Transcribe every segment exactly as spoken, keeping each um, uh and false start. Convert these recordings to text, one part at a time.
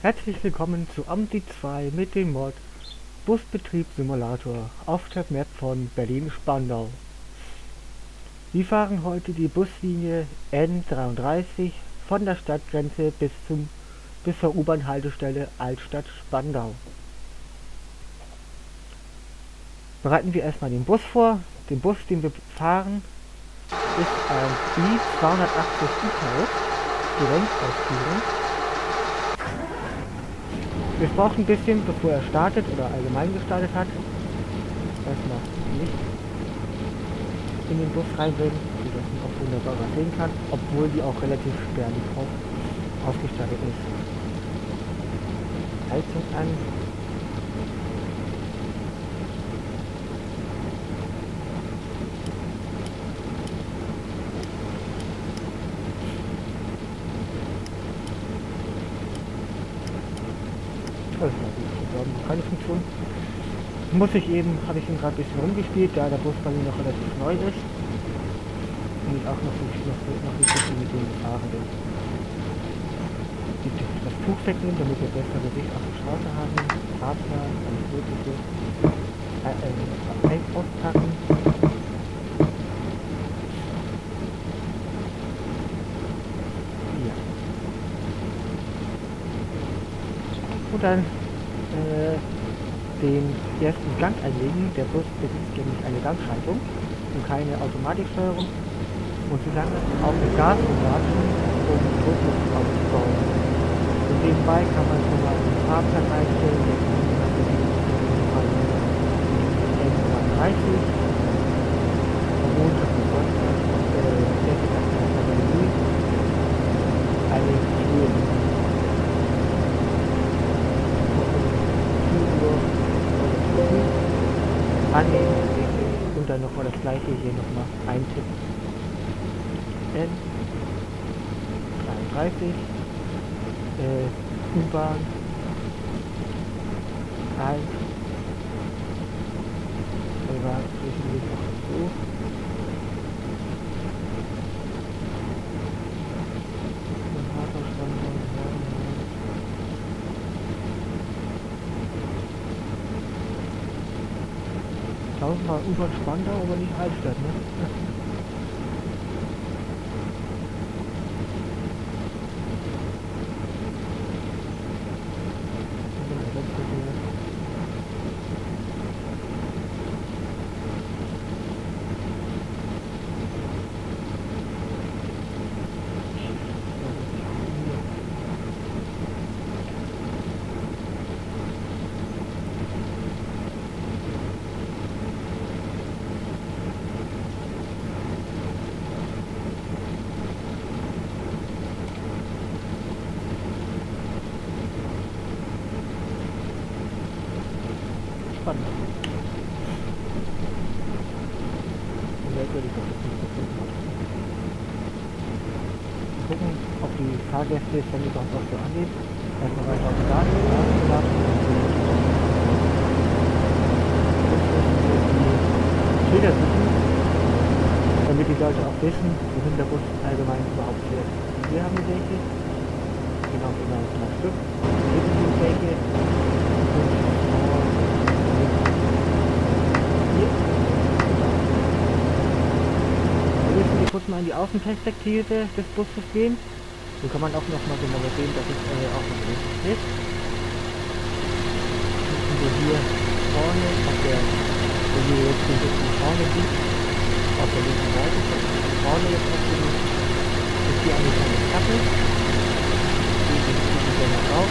Herzlich willkommen zu Amti zwei mit dem Mod Busbetrieb Simulator auf der Map von Berlin-Spandau. Wir fahren heute die Buslinie N dreiunddreißig von der Stadtgrenze bis, zum, bis zur U-Bahn-Haltestelle Altstadt-Spandau. Bereiten wir erstmal den Bus vor. Den Bus, den wir fahren, ist ein I zweihundertachtzig E-Taus, die Längsausführung. Wir brauchen ein bisschen, bevor er startet oder allgemein gestartet hat. Erstmal nicht in den Bus reinbringen, wie das auch wunderbar sehen kann, obwohl die auch relativ spärlich ausgestattet ist. Heizung an. Das war gut, keine Funktion. Muss ich eben, habe ich ihn gerade ein bisschen rumgespielt, da der Bus bei mir noch relativ neu ist. Und ich auch noch, so, noch, noch nicht so viel mit dem gefahren bin. Das Tuch wegnehmen, damit wir bessere Sicht auf die Straße haben. Fahrplan, alles Mögliche. Äh, äh, auspacken. Ja. Und dann äh, den ersten Gang einlegen. Der Bus besitzt nämlich eine Gangschaltung und keine Automatiksteuerung. Und so lange auf das Gas umlatschen, um Druckluft aufzubauen. Und nebenbei kann man schon mal den Fahrplan einstellen. Der N dreiunddreißig. Am Montag und Sonntag eine Führung. Annehmen und dann nochmal das gleiche hier nochmal eintippen. N dreiunddreißig äh, U-Bahn eins war zwischendurch auch so. Tausendmal U-Bahn Spandau, aber nicht Altstadt, ne? Spannend. Merkwürdig, dass das nicht gefunden hat. Wir gucken, ob die Fahrgäste es dann überhaupt auch so angeht. Erstmal weiter auf den Gas gelassen. Die Schilder suchen, damit die Leute auch wissen, wohin der Bus allgemein überhaupt fährt. Hier haben wir welche. Genau, genau, zwei Stück. Hier sind welche. Kurz mal in die Außenperspektive des Busses gehen. So kann man auch noch mal genauer sehen, dass es äh, auch noch richtig ist. Sitzen wir hier vorne, auf der, wo wir jetzt den Bus vorne sieht, auf der linken Seite, vorne jetzt auf dem, ist hier eine kleine Klappe. Die sieht wir noch raus.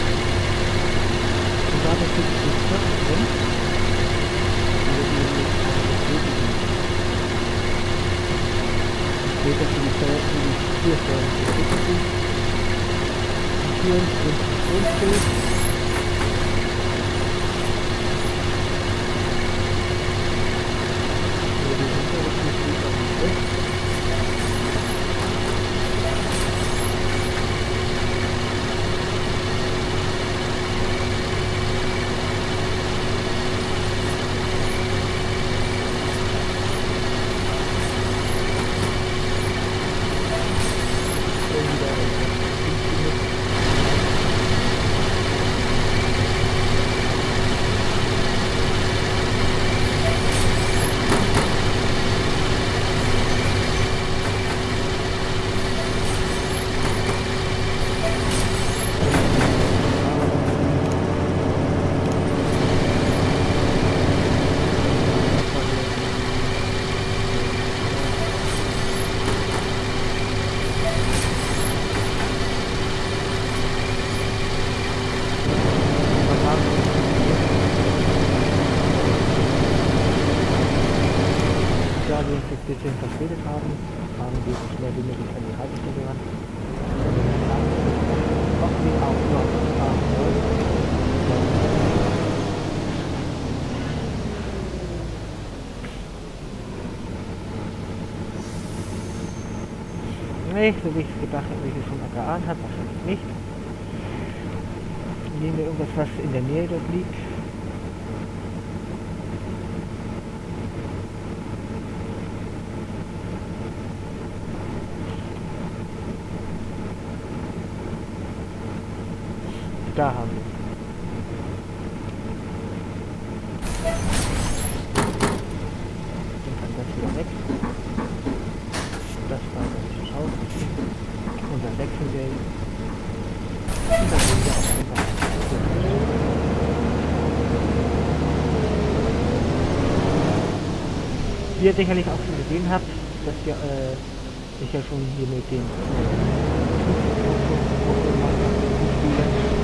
Und da ist jetzt die Knöpfe drin. Die wir hier jetzt auch bestätigen. Später für die Steuer, für die Türsteuerung zu entwickeln. Die Türen sind funktionsfähig. Hier die hintere Tür steht auf dem Griff. lange, so wie ich es gedacht habe, wie ich es schon mal geahnt habe, wahrscheinlich nicht. Nehmen wir irgendwas, was in der Nähe dort liegt. Da haben wir es. Dann kann das wieder weg. Das war das Haus. Und dann wechseln wir. Und dann gehen wir auf den Bach. Wie ihr sicherlich auch schon gesehen habt, dass wir, äh, ich ja schon hier mit dem spielen.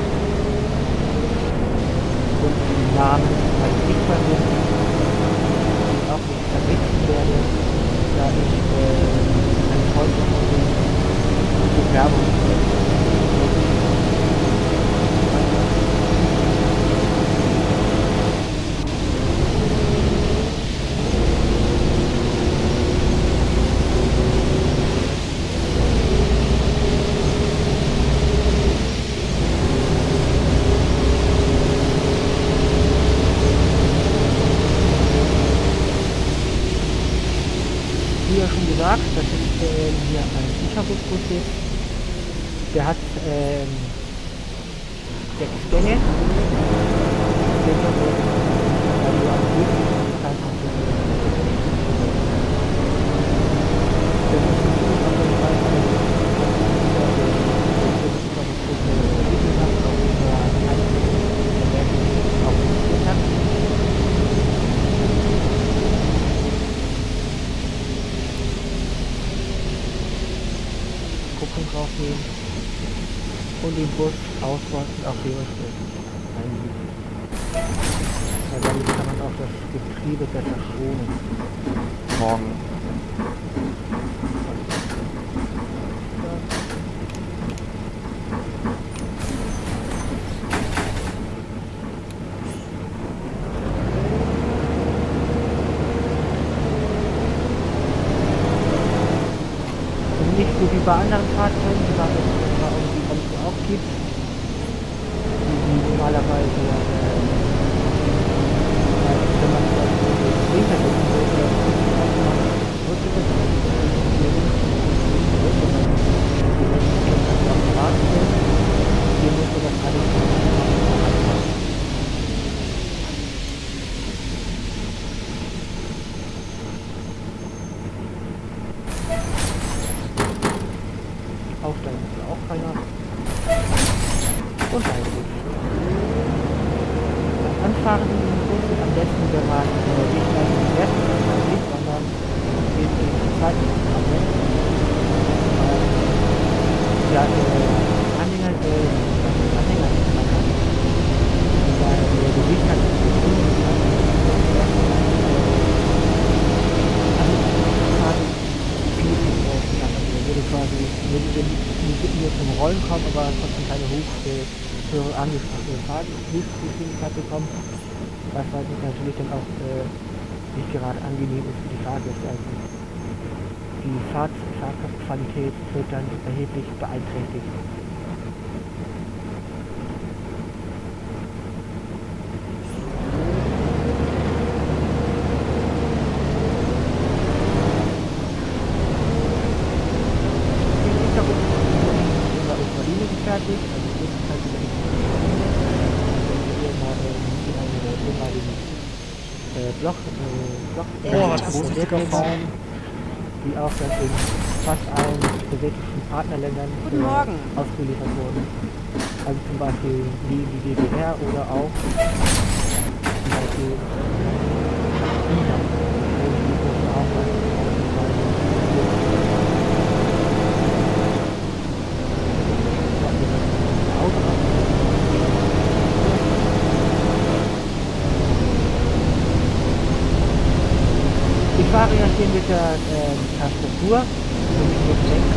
Und die Namen halt nicht verwenden, die ich auch nicht verwechseln werde, da ich äh, ein Freund von dem die Werbung wie ja schon gesagt, das ist äh, hier ein Icarus-Bus jetzt. Der hat ähm, sechs Gänge. Der hat also am höchsten Zeit noch so das ist ein ziemlich auf jeden Fall auch investiert hat. Kupplung draufnehmen und den Bus ausbauen und auch dementsprechend einbieten. Weil damit kann man auch das Getriebe besser schonen. Morgen. Nicht so wie bei anderen Fahrzeugen, die man irgendwie sonst auch gibt, die normalerweise, äh, wenn man zum Beispiel das Winter setzen will, oder drückt es, hier muss man das alles anpassen. Aufsteigen ist ja auch keiner. Und weiter geht's. Das Anfahren in den Bus ist am besten, wenn man äh, nicht gleich in den ersten Anfang geht, sondern geht in den zweiten Anfang. Äh, ja, äh, Anhänger, äh, Anhänger ist man kann. Weil der Gewicht hat sich quasi, wenn wir zum Rollen kommen, aber trotzdem keine hoch, äh, höhere angesprochene Fahrgeschwindigkeit bekommen, was halt natürlich dann auch äh, nicht gerade angenehm ist für die Fahrgäste. Also die Fahrt, Fahrqualität wird dann erheblich beeinträchtigt. Fertig, also das ist halt wieder äh, Block, äh, Block, Oh, das ist ein Raum. die auch dann in fast allen sowjetischen Partnerländern äh, ausgeliefert wurden. Also zum Beispiel wie die D D R oder auch zum Beispiel China, wo die große Arbeit ich fahre ja hier mit der äh, Tastatur, wenn ich jetzt denke,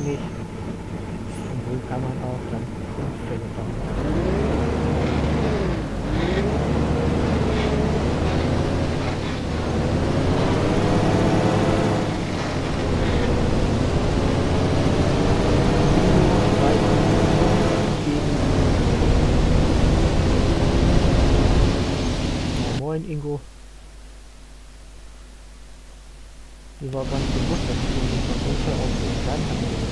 unabhängig. Und so kann man auch dann Unfälle verhindern. Moin Ingo. Mir war gar nicht bewusst, dass ich den Computer auf den Kleinen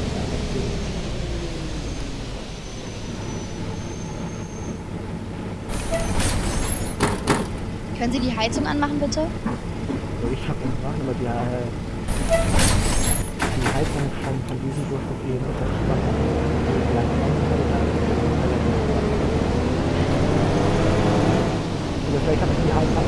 habe. Können Sie die Heizung anmachen, bitte? So, ich habe das gemacht, aber die, äh, die Heizung von, von diesem Bus auf jeden Fall oder vielleicht habe ich die Heizung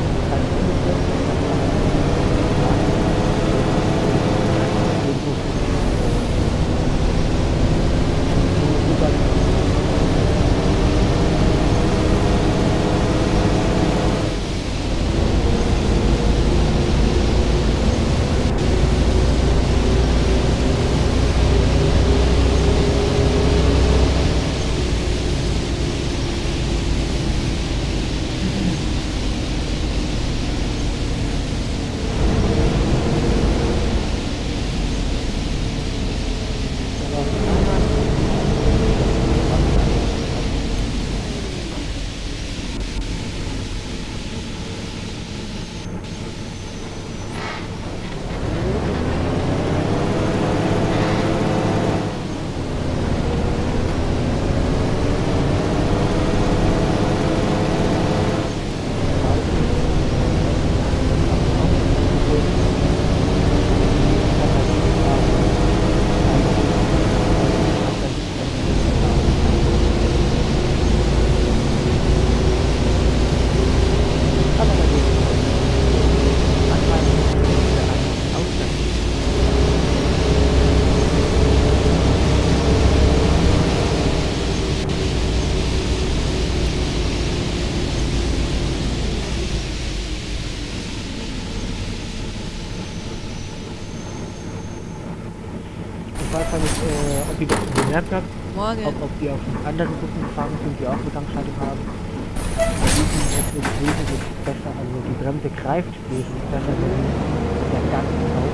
Ich weiß ja nicht, äh, ob ihr das gemerkt habt, Morgen. ob, ob die auf den anderen Bussen gefahren sind, die auch eine Gangschaltung haben. Bei diesen ist es wesentlich besser, also die Bremse greift wesentlich besser, wenn der Gang auf.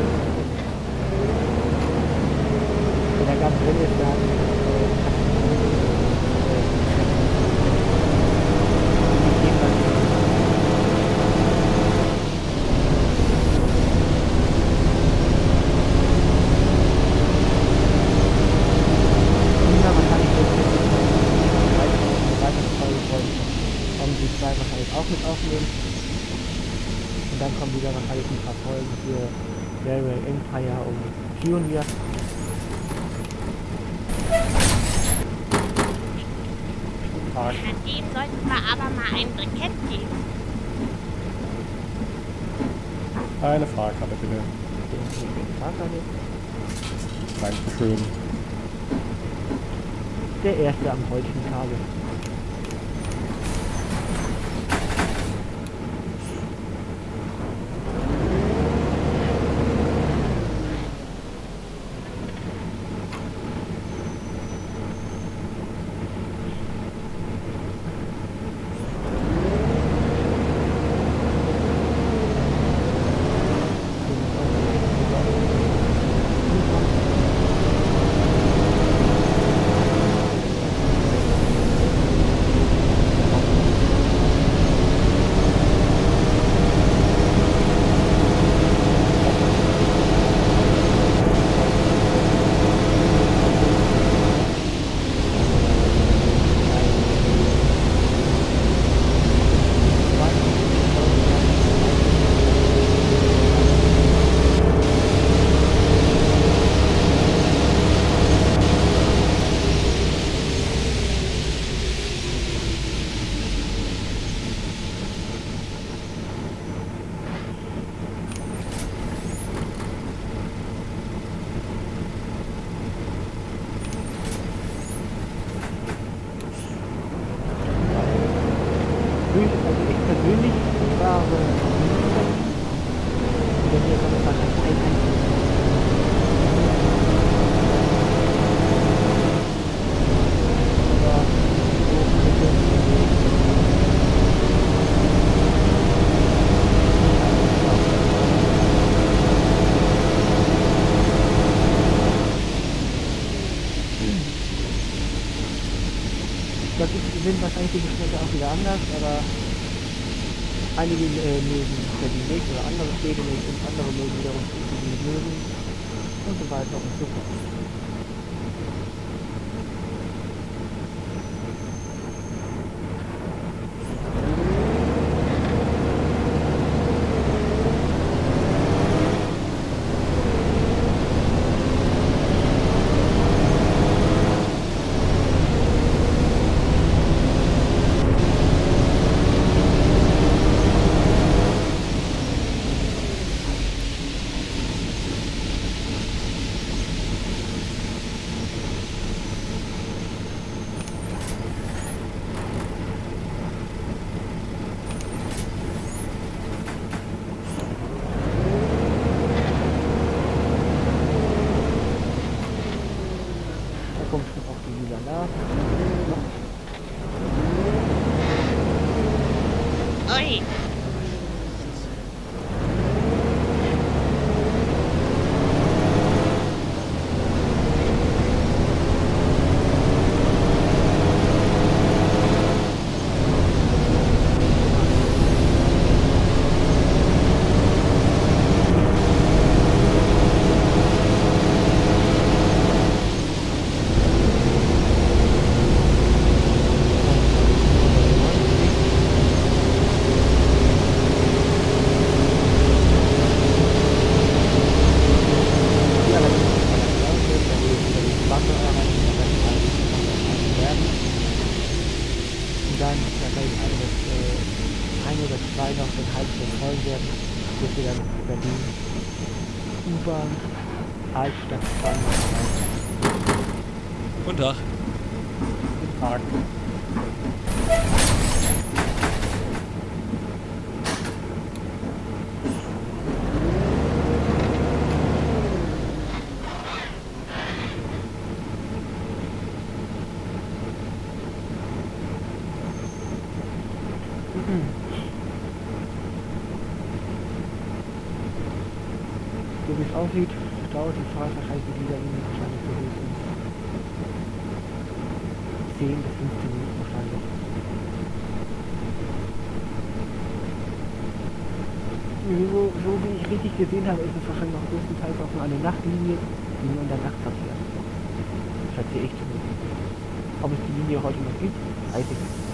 Wenn der Gang drin ist, dann äh, auch mit aufnehmen. Und dann kommen wieder wahrscheinlich ein paar Folgen für Railway Empire und Pioneer. Dem sollten wir aber mal ein Brikett geben. Eine Fahrkarte bitte. Fahrkarte. Dankeschön. Der erste am heutigen Tage. da gibt, sind wahrscheinlich die Geschmäcker auch wieder anders, aber einige äh, mögen Berlin nicht oder andere Städte nicht und andere mögen wiederum Städte, die nicht mögen und so weiter und so fort. Ui. Bis wir dann Berlin U-Bahn Altstadt fahren. Guten Tag. Guten Tag. So wie es aussieht, dauert die Fahrt wahrscheinlich mit dieser Linie wahrscheinlich so höchstens zehn bis fünfzehn Minuten wahrscheinlich. So, so wie ich richtig gesehen habe, ist es wahrscheinlich noch größtenteils auch nur eine Nachtlinie, die nur in der Nacht verkehrt. Schätze ich zumindest. Ob es die Linie heute noch gibt, weiß ich nicht.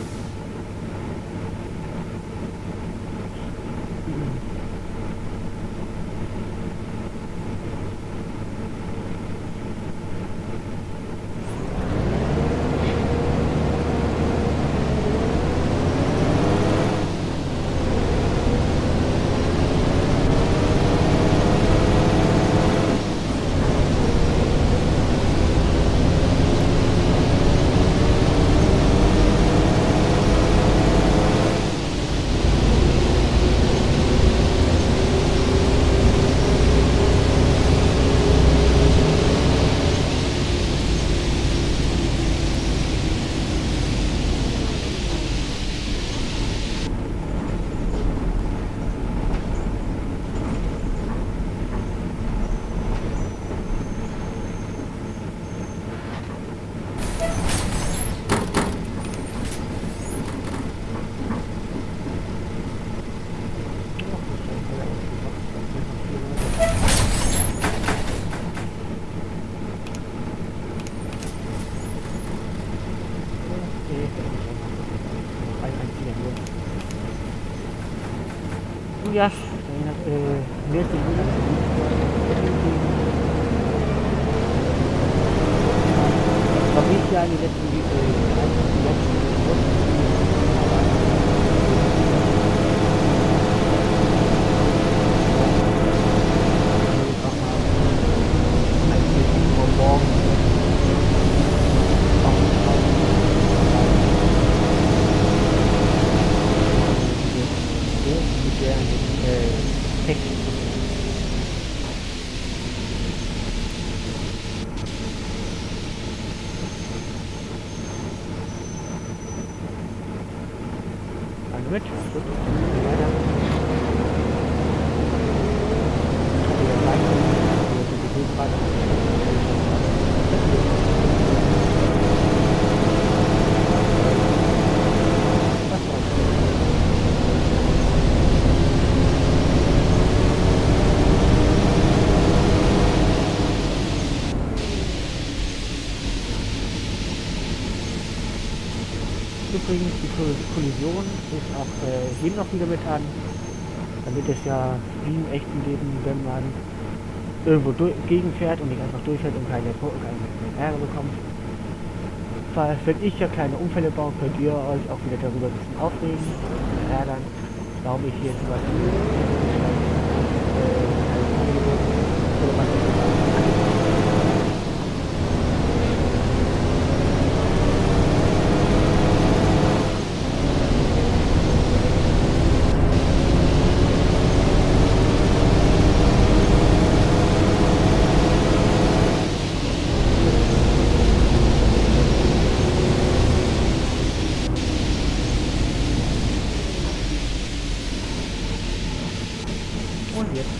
Ja, dann äh, nächste Monat. Habe ich ja in den letzten mit. Gut. Weiter. Übrigens, die Koll- Kollision ist auch äh, hier noch wieder mit an, damit es ja wie im echten Leben, wenn man irgendwo gegenfährt und nicht einfach durchfährt und keine, keine Ärger bekommt. Weil wenn ich ja kleine Unfälle baue, könnt ihr euch auch wieder darüber ein bisschen aufregen, ärgern, warum ich hier zum Beispiel äh, oder was auch immer. Und jetzt.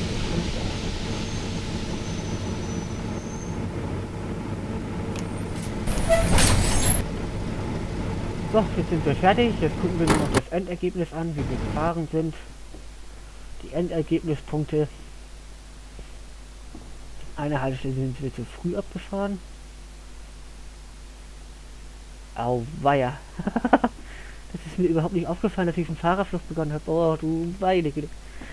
So, jetzt sind wir fertig. Jetzt gucken wir nur noch das Endergebnis an, wie wir gefahren sind. Die Endergebnispunkte. Eine Haltestelle sind wir zu früh abgefahren. Auweia. Das ist mir überhaupt nicht aufgefallen, dass ich einen Fahrerflucht begonnen habe. Oh, du meine Güte.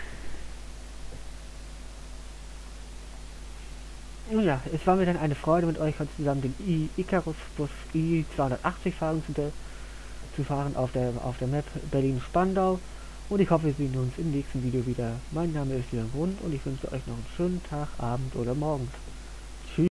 Nun ja, es war mir dann eine Freude, mit euch heute zusammen den I Icarus Bus I zweihundertachtzig fahren zu, der, zu fahren auf der auf der Map Berlin-Spandau. Und ich hoffe, wir sehen uns im nächsten Video wieder. Mein Name ist Jörn Grund und ich wünsche euch noch einen schönen Tag, Abend oder Morgen.